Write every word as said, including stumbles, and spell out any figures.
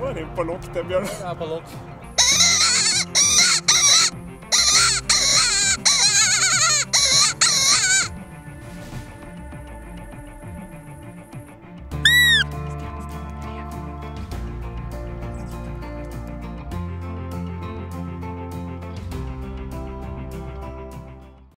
er inne på lokk, det, Bjørn. Jeg er på lokk.